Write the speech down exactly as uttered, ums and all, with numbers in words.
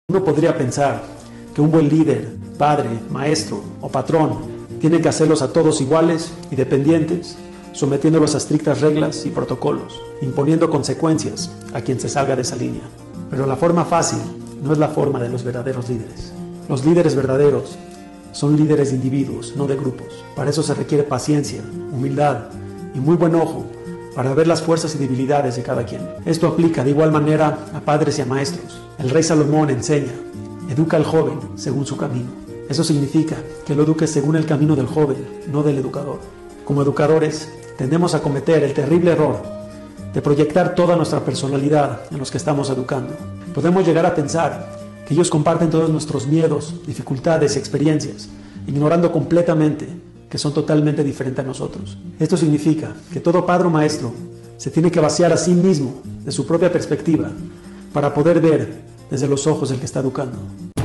Uno podría pensar que un buen líder, padre, maestro o patrón tiene que hacerlos a todos iguales y dependientes, sometiéndolos a estrictas reglas y protocolos, imponiendo consecuencias a quien se salga de esa línea. Pero la forma fácil no es la forma de los verdaderos líderes. Los líderes verdaderos son líderes de individuos, no de grupos. Para eso se requiere paciencia, humildad y muy buen ojo para ver las fuerzas y debilidades de cada quien. Esto aplica de igual manera a padres y a maestros. El rey Salomón enseña: educa al joven según su camino. Eso significa que lo eduques según el camino del joven, no del educador. Como educadores, tendemos a cometer el terrible error de proyectar toda nuestra personalidad en los que estamos educando. Podemos llegar a pensar que ellos comparten todos nuestros miedos, dificultades y experiencias, ignorando completamente que son totalmente diferentes a nosotros. Esto significa que todo padre o maestro se tiene que vaciar a sí mismo de su propia perspectiva para poder ver desde los ojos del que está educando.